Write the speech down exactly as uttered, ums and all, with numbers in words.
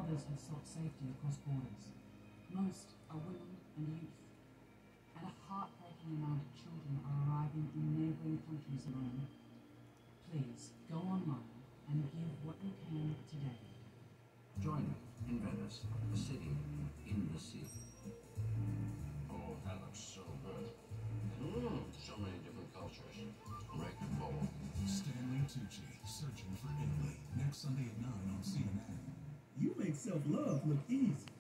others have sought safety across borders. Most are women and youth. And a heartbreaking amount of children are arriving in neighbouring countries alone. Please, go online and give what you can today. Join me in Venice, a city in the sea. Oh, that looks so good. Mmm, so many different cultures. Wreck and bowl. Stanley Tucci, Searching for Italy, next Sunday at nine on C N N. You make self-love look easy.